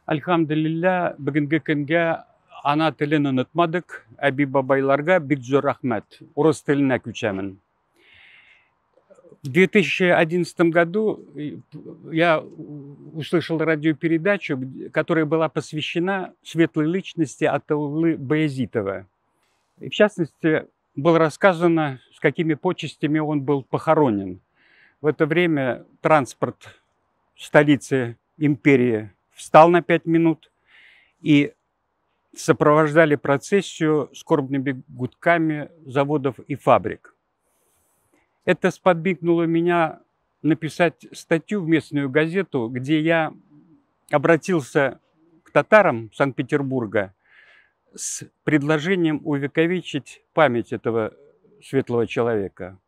Альхамдулилля, бүгінгі күнге ана тілін ұнытмадық, әби бабайларға бик зор рахмет. Орыс тіліне көшемін. В 2011 году я услышал радиопередачу, которая была посвящена светлой личности Атауллы Баязитова. И в частности, было рассказано, с какими почестями он был похоронен. В это время транспорт столицы империи встал на 5 минут и сопровождали процессию скорбными гудками заводов и фабрик. Это сподвигнуло меня написать статью в местную газету, где я обратился к татарам Санкт-Петербурга с предложением увековечить память этого светлого человека.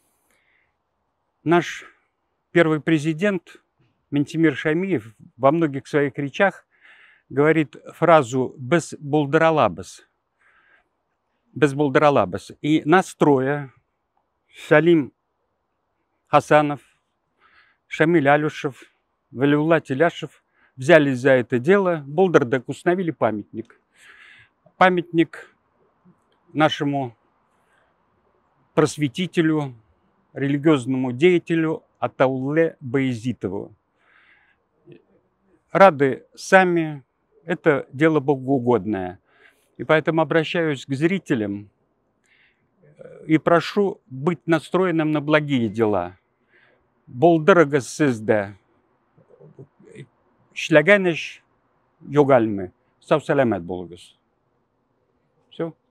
Наш первый президент Ментимир Шаймиев во многих своих речах говорит фразу «без булдыралабыз». «Без булдыралабыз». И нас трое, Салим Хасанов, Шамиль Алюшев, Валиулла Теляшев, взялись за это дело, Болдырдак установили памятник. Памятник нашему просветителю, религиозному деятелю Атаулле Баязитову. Рады сами, это дело богоугодное. И поэтому обращаюсь к зрителям и прошу быть настроенным на благие дела. Болдырыгыз сізді, шләгәнеш югальмы, сау сәләмәт болугыз. Все.